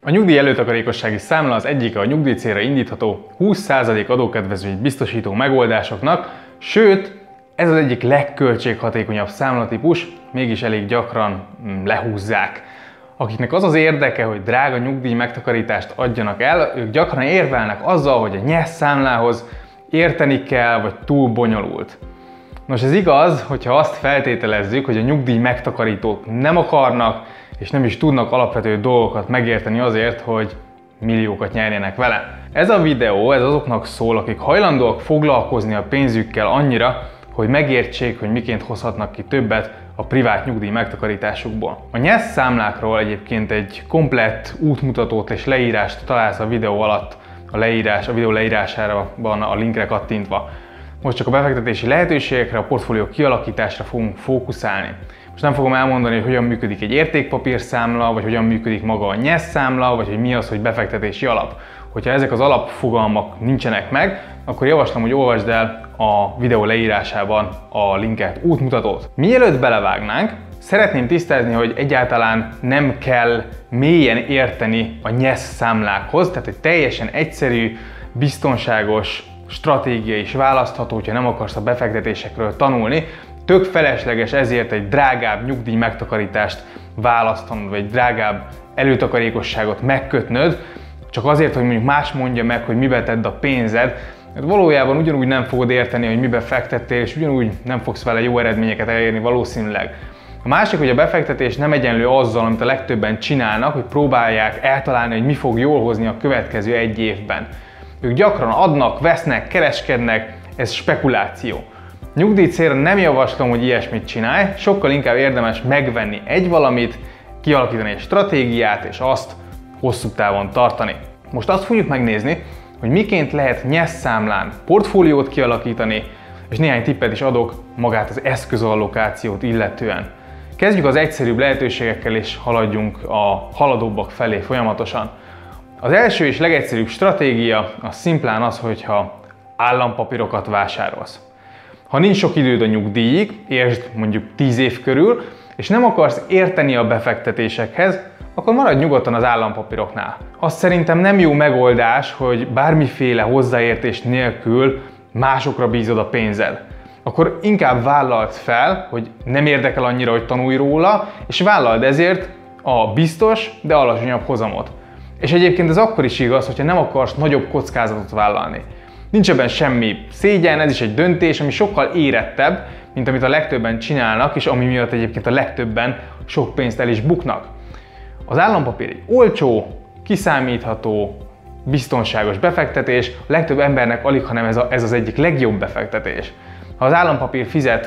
A nyugdíj előtakarékossági számla az egyike a nyugdíjcélra indítható 20% adókedvezményt biztosító megoldásoknak, sőt, ez az egyik legköltséghatékonyabb számlatípus, mégis elég gyakran lehúzzák. Akiknek az az érdeke, hogy drága nyugdíj megtakarítást adjanak el, ők gyakran érvelnek azzal, hogy a nyesz számlához érteni kell, vagy túl bonyolult. Nos, ez igaz, hogyha azt feltételezzük, hogy a nyugdíj megtakarítók nem akarnak, és nem is tudnak alapvető dolgokat megérteni azért, hogy milliókat nyerjenek vele. Ez a videó azoknak szól, akik hajlandóak foglalkozni a pénzükkel annyira, hogy megértsék, hogy miként hozhatnak ki többet a privát nyugdíj megtakarításukból. A nyesz számlákról egyébként egy komplett útmutatót és leírást találsz a videó alatt, a videó leírásában a linkre kattintva. Most csak a befektetési lehetőségekre, a portfólió kialakításra fogunk fókuszálni. Most nem fogom elmondani, hogy hogyan működik egy értékpapírszámla, vagy hogyan működik maga a nyesz számla, vagy hogy mi az, hogy befektetési alap. Hogyha ezek az alapfogalmak nincsenek meg, akkor javaslom, hogy olvasd el a videó leírásában a linket, útmutatót. Mielőtt belevágnánk, szeretném tisztázni, hogy egyáltalán nem kell mélyen érteni a nyesz számlákhoz, tehát egy teljesen egyszerű, biztonságos stratégia is választható, hogyha nem akarsz a befektetésekről tanulni. Tök felesleges ezért egy drágább nyugdíj megtakarítást választanod, vagy egy drágább előtakarékosságot megkötnöd, csak azért, hogy mondjuk más mondja meg, hogy mibe tedd a pénzed, mert valójában ugyanúgy nem fogod érteni, hogy mibe fektettél, és ugyanúgy nem fogsz vele jó eredményeket elérni valószínűleg. A másik, hogy a befektetés nem egyenlő azzal, amit a legtöbben csinálnak, hogy próbálják eltalálni, hogy mi fog jól hozni a következő egy évben. Ők gyakran adnak, vesznek, kereskednek, ez spekuláció. Nyugdíj célra nem javaslom, hogy ilyesmit csinálj, sokkal inkább érdemes megvenni egy valamit, kialakítani egy stratégiát, és azt hosszú távon tartani. Most azt fogjuk megnézni, hogy miként lehet nyesz számlán portfóliót kialakítani, és néhány tippet is adok magát az eszközallokációt illetően. Kezdjük az egyszerűbb lehetőségekkel, és haladjunk a haladóbbak felé folyamatosan. Az első és legegyszerűbb stratégia az szimplán az, hogyha állampapírokat vásárolsz. Ha nincs sok időd a nyugdíjig, értsd mondjuk 10 év körül, és nem akarsz érteni a befektetésekhez, akkor maradj nyugodtan az állampapíroknál. Azt szerintem nem jó megoldás, hogy bármiféle hozzáértés nélkül másokra bízod a pénzed. Akkor inkább vállald fel, hogy nem érdekel annyira, hogy tanulj róla, és vállald ezért a biztos, de alacsonyabb hozamot. És egyébként ez akkor is igaz, hogyha nem akarsz nagyobb kockázatot vállalni. Nincs ebben semmi szégyen, ez is egy döntés, ami sokkal érettebb, mint amit a legtöbben csinálnak, és ami miatt egyébként a legtöbben sok pénzt el is buknak. Az állampapír egy olcsó, kiszámítható, biztonságos befektetés, a legtöbb embernek alig, hanem ez az egyik legjobb befektetés. Ha az állampapír fizet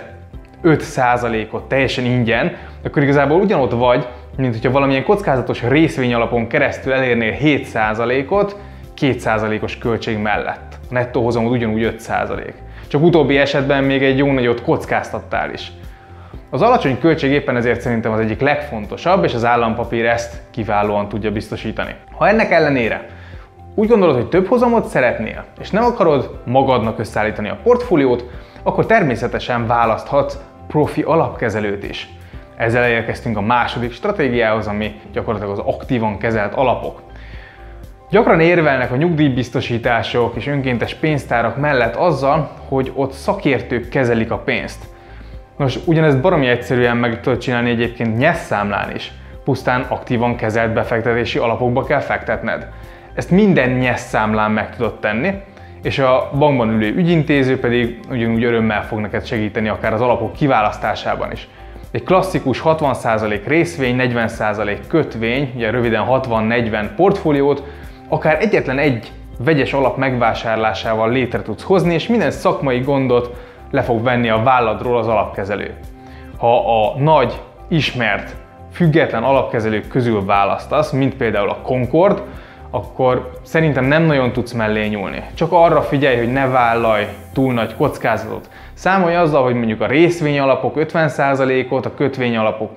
5%-ot teljesen ingyen, akkor igazából ugyanott vagy, mint hogyha valamilyen kockázatos részvényalapon keresztül elérnél 7%-ot 2%-os költség mellett. A nettó hozamod ugyanúgy 5%. Csak utóbbi esetben még egy jó nagyot kockáztattál is. Az alacsony költség éppen ezért szerintem az egyik legfontosabb, és az állampapír ezt kiválóan tudja biztosítani. Ha ennek ellenére úgy gondolod, hogy több hozamot szeretnél, és nem akarod magadnak összeállítani a portfóliót, akkor természetesen választhatsz profi alapkezelőt is. Ezzel elérkeztünk a második stratégiához, ami gyakorlatilag az aktívan kezelt alapok. Gyakran érvelnek a nyugdíjbiztosítások és önkéntes pénztárak mellett azzal, hogy ott szakértők kezelik a pénzt. Nos, ugyanezt baromi egyszerűen meg tudod csinálni egyébként nyesz számlán is. Pusztán aktívan kezelt befektetési alapokba kell fektetned. Ezt minden nyesz számlán meg tudod tenni, és a bankban ülő ügyintéző pedig ugyanúgy örömmel fog neked segíteni akár az alapok kiválasztásában is. Egy klasszikus 60% részvény, 40% kötvény, ugye röviden 60-40 portfóliót, akár egyetlen egy vegyes alap megvásárlásával létre tudsz hozni, és minden szakmai gondot le fog venni a válladról az alapkezelő. Ha a nagy, ismert, független alapkezelők közül választasz, mint például a Concord, akkor szerintem nem nagyon tudsz mellé nyúlni. Csak arra figyelj, hogy ne vállalj túl nagy kockázatot. Számolj azzal, hogy mondjuk a részvényalapok 50%-ot, a kötvényalapok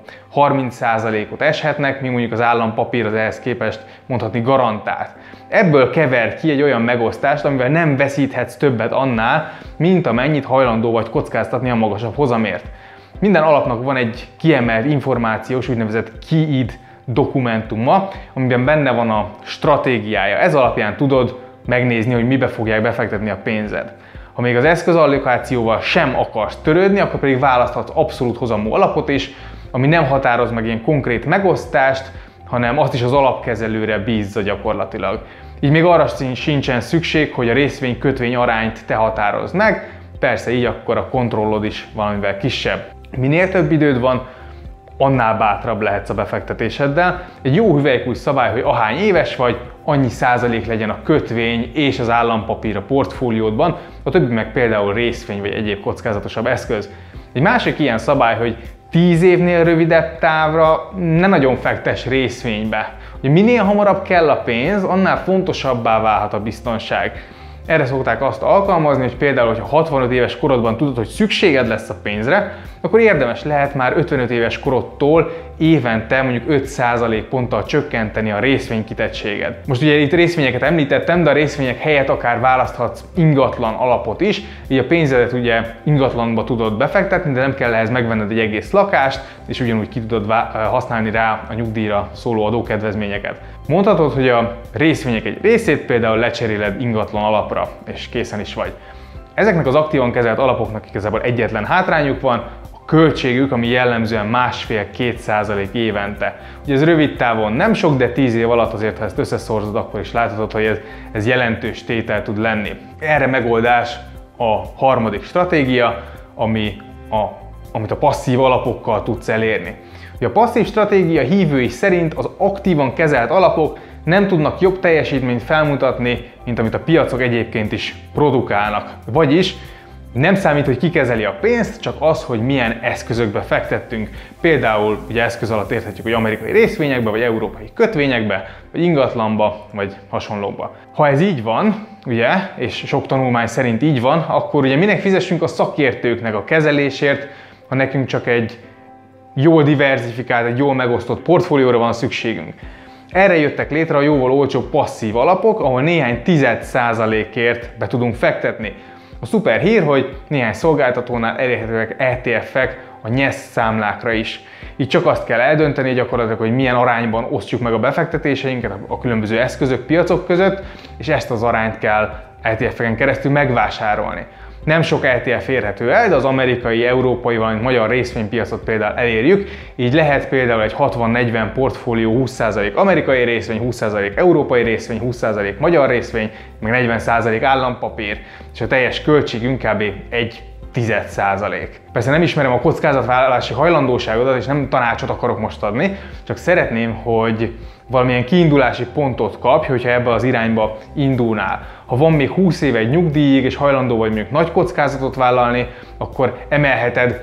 30%-ot eshetnek, míg mondjuk az állampapír az ehhez képest mondhatni garantált. Ebből kever ki egy olyan megosztást, amivel nem veszíthetsz többet annál, mint amennyit hajlandó vagy kockáztatni a magasabb hozamért. Minden alapnak van egy kiemelt információs, úgynevezett KEYD dokumentuma, amiben benne van a stratégiája. Ez alapján tudod megnézni, hogy mibe fogják befektetni a pénzed. Ha még az eszközallokációval sem akarsz törődni, akkor pedig választhatsz abszolút hozamú alapot is, ami nem határoz meg ilyen konkrét megosztást, hanem azt is az alapkezelőre bízza gyakorlatilag. Így még arra sincsen szükség, hogy a részvény-kötvény arányt te határozd meg, persze így akkor a kontrollod is valamivel kisebb. Minél több időd van, annál bátrabb lehetsz a befektetéseddel. Egy jó hüvelykúj szabály, hogy ahány éves vagy, annyi százalék legyen a kötvény és az állampapír a portfóliódban, a többi meg például részvény vagy egyéb kockázatosabb eszköz. Egy másik ilyen szabály, hogy 10 évnél rövidebb távra ne nagyon fektess részvénybe. Ugye minél hamarabb kell a pénz, annál fontosabbá válhat a biztonság. Erre szokták azt alkalmazni, hogy például, hogyha 65 éves korodban tudod, hogy szükséged lesz a pénzre, akkor érdemes lehet már 55 éves korodtól évente mondjuk 5% ponttal csökkenteni a részvénykitettséged. Most ugye itt részvényeket említettem, de a részvények helyett akár választhatsz ingatlan alapot is, így a pénzedet ugye ingatlanba tudod befektetni, de nem kell ehhez megvenned egy egész lakást, és ugyanúgy ki tudod használni rá a nyugdíjra szóló adókedvezményeket. Mondhatod, hogy a részvények egy részét például lecseréled ingatlan alapra, és készen is vagy. Ezeknek az aktívan kezelt alapoknak igazából egyetlen hátrányuk van, a költségük, ami jellemzően 1,5-2% évente. Ugye ez rövid távon nem sok, de 10 év alatt azért, ha ezt összeszorzod, akkor is láthatod, hogy ez jelentős tétel tud lenni. Erre megoldás a harmadik stratégia, amit a passzív alapokkal tudsz elérni. A passzív stratégia hívői szerint az aktívan kezelt alapok nem tudnak jobb teljesítményt felmutatni, mint amit a piacok egyébként is produkálnak. Vagyis nem számít, hogy ki kezeli a pénzt, csak az, hogy milyen eszközökbe fektettünk. Például ugye eszköz alatt érthetjük, hogy amerikai részvényekbe, vagy európai kötvényekbe, vagy ingatlanba, vagy hasonlókba. Ha ez így van, ugye, és sok tanulmány szerint így van, akkor ugye minek fizessünk a szakértőknek a kezelésért, ha nekünk csak egy jól diversifikált, egy jól megosztott portfólióra van szükségünk. Erre jöttek létre a jóval olcsóbb passzív alapok, ahol néhány 10%-ért be tudunk fektetni. A szuper hír, hogy néhány szolgáltatónál elérhetőek ETF-ek a NYSE számlákra is. Így csak azt kell eldönteni gyakorlatilag, hogy milyen arányban osztjuk meg a befektetéseinket a különböző eszközök, piacok között, és ezt az arányt kell ETF-eken keresztül megvásárolni. Nem sok ETF érhető el, de az amerikai, európai, valamint magyar részvénypiacot például elérjük, így lehet például egy 60-40 portfólió 20% amerikai részvény, 20% európai részvény, 20% magyar részvény, meg 40% állampapír, és a teljes költségünk kb. 0,1%. Persze nem ismerem a kockázatvállalási hajlandóságodat, és nem tanácsot akarok most adni, csak szeretném, hogy valamilyen kiindulási pontot kapj, hogyha ebbe az irányba indulnál. Ha van még 20 éve egy nyugdíjig, és hajlandó vagy mondjuk nagy kockázatot vállalni, akkor emelheted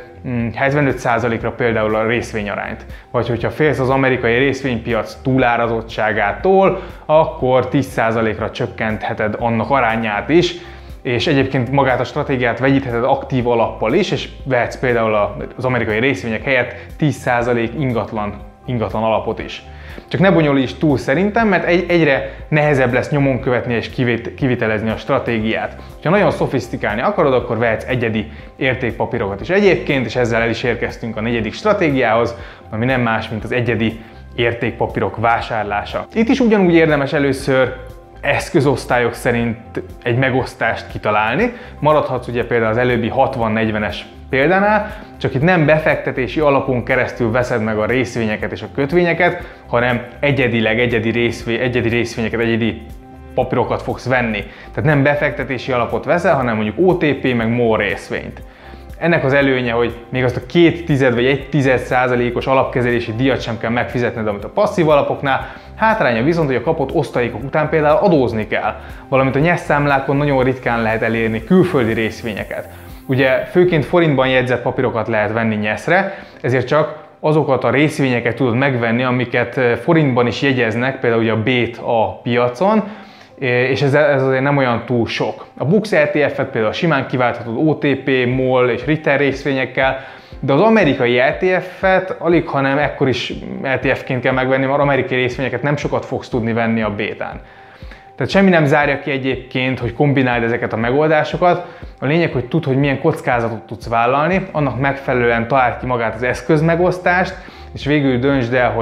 75%-ra például a részvényarányt. Vagy hogyha félsz az amerikai részvénypiac túlárazottságától, akkor 10%-ra csökkentheted annak arányát is, és egyébként magát a stratégiát vegyítheted aktív alappal is, és vehetsz például az amerikai részvények helyett 10% ingatlan alapot is. Csak ne bonyolíts túl szerintem, mert egyre nehezebb lesz nyomon követni és kivitelezni a stratégiát. Ha nagyon szofisztikálni akarod, akkor vehetsz egyedi értékpapírokat is egyébként, és ezzel el is érkeztünk a negyedik stratégiához, ami nem más, mint az egyedi értékpapírok vásárlása. Itt is ugyanúgy érdemes először eszközosztályok szerint egy megosztást kitalálni. Maradhatsz ugye például az előbbi 60-40-es példánál, csak itt nem befektetési alapon keresztül veszed meg a részvényeket és a kötvényeket, hanem egyedi részvényeket, egyedi papírokat fogsz venni. Tehát nem befektetési alapot veszel, hanem mondjuk OTP meg MOL részvényt. Ennek az előnye, hogy még azt a 0,2 vagy 0,1%-os alapkezelési díjat sem kell megfizetned, amit a passzív alapoknál. Hátránya viszont, hogy a kapott osztalékok után például adózni kell, valamint a NYSE számlákon nagyon ritkán lehet elérni külföldi részvényeket. Ugye főként forintban jegyzett papírokat lehet venni NYSE-re, ezért csak azokat a részvényeket tudod megvenni, amiket forintban is jegyeznek, például ugye a BÉT a piacon, és ez azért nem olyan túl sok. A BUX ETF-et például simán kiválthatod OTP, MOL és Ritter részvényekkel, de az amerikai ETF-et alig, hanem ekkor is ETF-ként kell megvenni, mert amerikai részvényeket nem sokat fogsz tudni venni a bétán. Tehát semmi nem zárja ki egyébként, hogy kombináld ezeket a megoldásokat. A lényeg, hogy tudd, hogy milyen kockázatot tudsz vállalni, annak megfelelően találd ki magát az eszközmegosztást, és végül döntsd el, hogy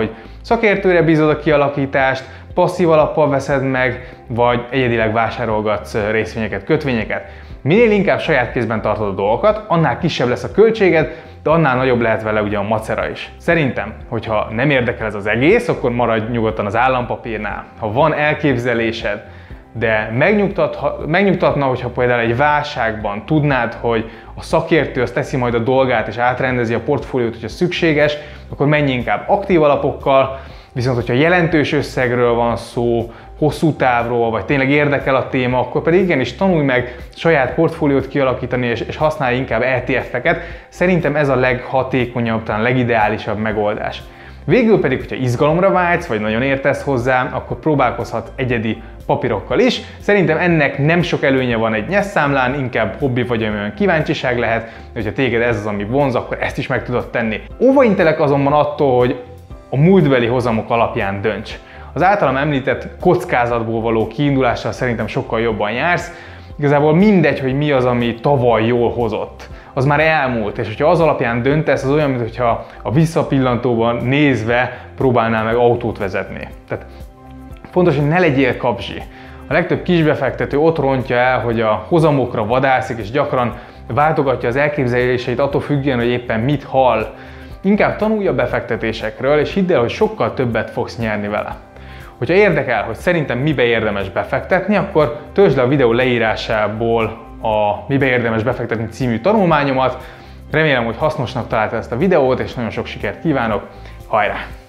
Szakértőre bízod a kialakítást, passzív alappal veszed meg, vagy egyedileg vásárolgatsz részvényeket, kötvényeket. Minél inkább saját kézben tartod a dolgokat, annál kisebb lesz a költséged, de annál nagyobb lehet vele ugye a macera is. Szerintem, hogyha nem érdekel ez az egész, akkor maradj nyugodtan az állampapírnál. Ha van elképzelésed, de megnyugtatna, hogyha például egy válságban tudnád, hogy a szakértő azt teszi majd a dolgát és átrendezi a portfóliót, hogyha szükséges, akkor menj inkább aktív alapokkal, viszont hogyha jelentős összegről van szó, hosszú távról, vagy tényleg érdekel a téma, akkor pedig igenis tanulj meg saját portfóliót kialakítani, és használj inkább ETF-eket. Szerintem ez a leghatékonyabb, talán legideálisabb megoldás. Végül pedig, hogyha izgalomra vágysz, vagy nagyon értesz hozzá, akkor próbálkozhat egyedi papírokkal is. Szerintem ennek nem sok előnye van egy nyeszszámlán, inkább hobbi vagy olyan kíváncsiság lehet, de hogyha téged ez az, ami vonz, akkor ezt is meg tudod tenni. Óvaintelek azonban attól, hogy a múltbeli hozamok alapján dönts. Az általam említett kockázatból való kiindulással szerintem sokkal jobban jársz. Igazából mindegy, hogy mi az, ami tavaly jól hozott. Az már elmúlt, és hogyha az alapján döntesz, az olyan, mintha a visszapillantóban nézve próbálnál meg autót vezetni. Tehát fontos, hogy ne legyél kapzsi. A legtöbb kisbefektető ott rontja el, hogy a hozamokra vadászik, és gyakran váltogatja az elképzeléseit attól függően, hogy éppen mit hall. Inkább tanulj a befektetésekről, és hidd el, hogy sokkal többet fogsz nyerni vele. Hogyha érdekel, hogy szerintem mibe érdemes befektetni, akkor töltsd le a videó leírásából a Mibe érdemes befektetni című tanulmányomat. Remélem, hogy hasznosnak találtad ezt a videót, és nagyon sok sikert kívánok. Hajrá!